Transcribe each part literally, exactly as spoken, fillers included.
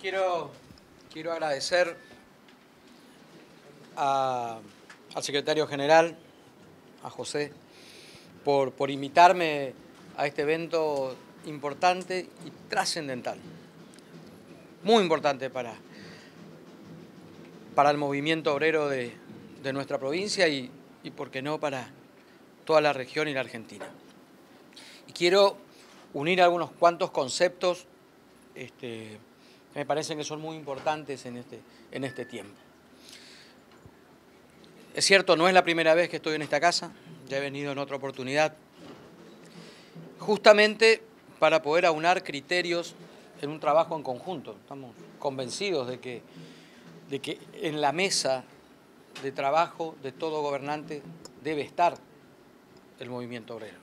quiero, quiero agradecer a, al secretario general, a José, por, por invitarme a este evento importante y trascendental. Muy importante para, para el movimiento obrero de, de nuestra provincia y, y, por qué no, para toda la región y la Argentina. Y quiero unir algunos cuantos conceptos este, que me parecen que son muy importantes en este, en este tiempo. Es cierto, no es la primera vez que estoy en esta casa, ya he venido en otra oportunidad, justamente para poder aunar criterios en un trabajo en conjunto. Estamos convencidos de que, de que en la mesa de trabajo de todo gobernante debe estar el movimiento obrero.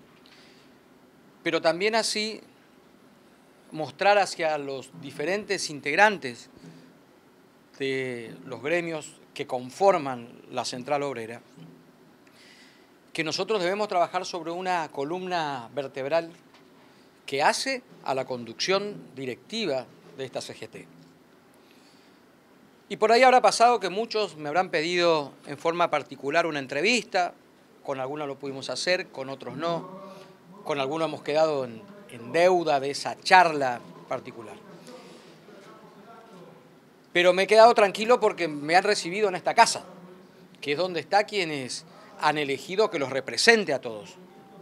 Pero también así mostrar hacia los diferentes integrantes de los gremios que conforman la central obrera que nosotros debemos trabajar sobre una columna vertebral que hace a la conducción directiva de esta C G T. Y por ahí habrá pasado que muchos me habrán pedido en forma particular una entrevista, con algunos lo pudimos hacer, con otros no, con algunos hemos quedado en, en deuda de esa charla particular. Pero me he quedado tranquilo porque me han recibido en esta casa, que es donde está quienes han elegido que los represente a todos.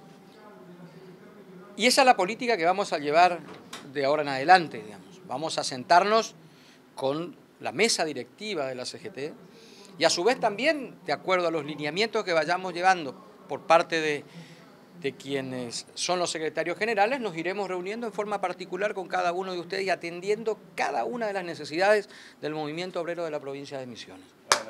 Y esa es la política que vamos a llevar de ahora en adelante, digamos. Vamos a sentarnos con la mesa directiva de la C G T y a su vez también, de acuerdo a los lineamientos que vayamos llevando por parte de, de quienes son los secretarios generales, nos iremos reuniendo en forma particular con cada uno de ustedes y atendiendo cada una de las necesidades del movimiento obrero de la provincia de Misiones.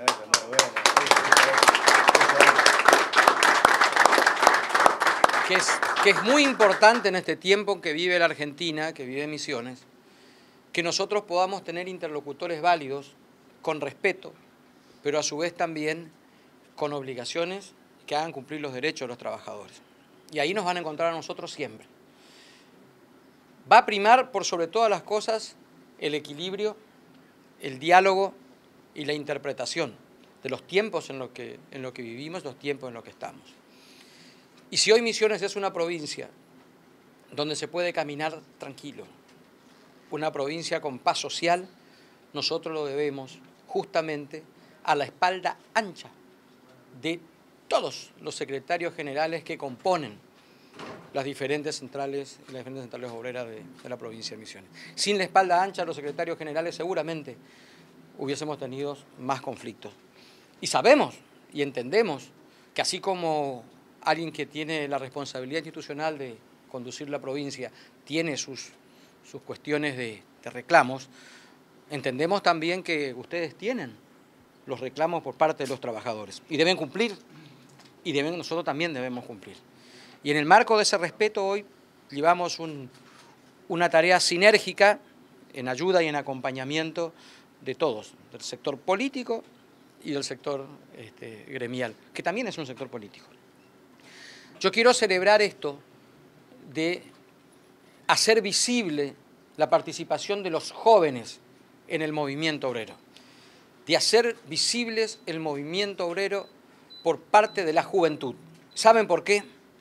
Que es, que es muy importante en este tiempo en que vive la Argentina, que vive Misiones, que nosotros podamos tener interlocutores válidos, con respeto, pero a su vez también con obligaciones que hagan cumplir los derechos de los trabajadores. Y ahí nos van a encontrar a nosotros siempre. Va a primar por sobre todas las cosas el equilibrio, el diálogo y la interpretación de los tiempos en los que, en los que vivimos, los tiempos en los que estamos. Y si hoy Misiones es una provincia donde se puede caminar tranquilo, una provincia con paz social, nosotros lo debemos justamente a la espalda ancha de todos los secretarios generales que componen las diferentes centrales, las diferentes centrales obreras de, de la provincia de Misiones. Sin la espalda ancha de los secretarios generales seguramente hubiésemos tenido más conflictos. Y sabemos y entendemos que así como alguien que tiene la responsabilidad institucional de conducir la provincia tiene sus, sus cuestiones de, de reclamos, entendemos también que ustedes tienen los reclamos por parte de los trabajadores y deben cumplir, y deben, nosotros también debemos cumplir. Y en el marco de ese respeto hoy llevamos un, una tarea sinérgica en ayuda y en acompañamiento de todos, del sector político y del sector este, gremial, que también es un sector político. Yo quiero celebrar esto de hacer visible la participación de los jóvenes en el movimiento obrero, de hacer visibles el movimiento obrero por parte de la juventud. ¿Saben por qué?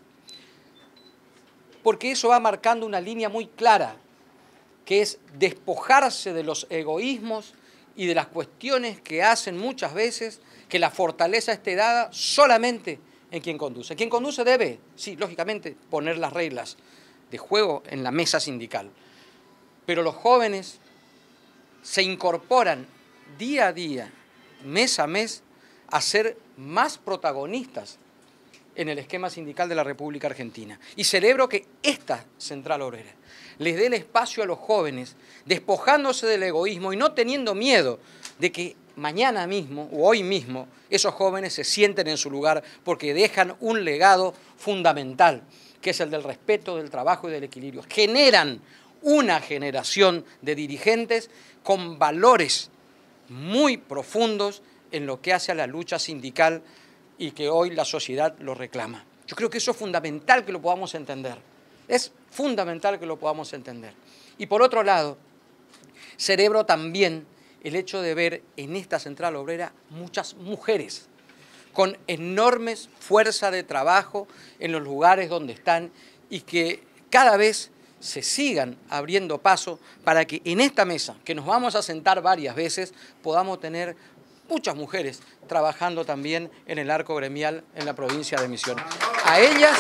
Porque eso va marcando una línea muy clara, que es despojarse de los egoísmos y de las cuestiones que hacen muchas veces que la fortaleza esté dada solamente en quien conduce. Quien conduce debe, sí, lógicamente, poner las reglas de juego en la mesa sindical. Pero los jóvenes se incorporan día a día, mes a mes, a ser más protagonistas en el esquema sindical de la República Argentina. Y celebro que esta central obrera les dé el espacio a los jóvenes, despojándose del egoísmo y no teniendo miedo de que mañana mismo o hoy mismo esos jóvenes se sienten en su lugar porque dejan un legado fundamental, que es el del respeto, del trabajo y del equilibrio. Generan una generación de dirigentes con valores muy profundos en lo que hace a la lucha sindical y que hoy la sociedad lo reclama. Yo creo que eso es fundamental que lo podamos entender. Es fundamental que lo podamos entender. Y por otro lado, Celebro también el hecho de ver en esta central obrera muchas mujeres con enormes fuerza de trabajo en los lugares donde están y que cada vez se sigan abriendo paso para que en esta mesa, que nos vamos a sentar varias veces, podamos tener muchas mujeres trabajando también en el arco gremial en la provincia de Misiones. A ellas,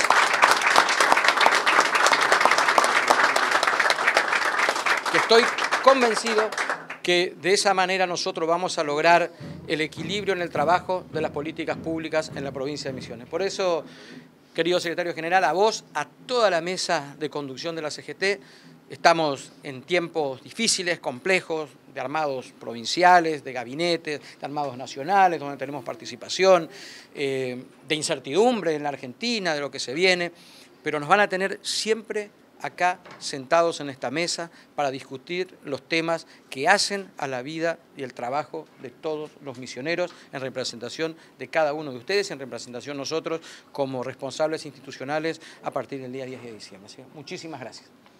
que estoy convencido que de esa manera nosotros vamos a lograr el equilibrio en el trabajo de las políticas públicas en la provincia de Misiones. Por eso, querido secretario general, a vos, a toda la mesa de conducción de la C G T, estamos en tiempos difíciles, complejos, de armados provinciales, de gabinetes, de armados nacionales, donde tenemos participación, eh, de incertidumbre en la Argentina, de lo que se viene, pero nos van a tener siempre acá sentados en esta mesa para discutir los temas que hacen a la vida y el trabajo de todos los misioneros en representación de cada uno de ustedes, en representación nosotros como responsables institucionales a partir del día diez de diciembre. ¿Sí? Muchísimas gracias.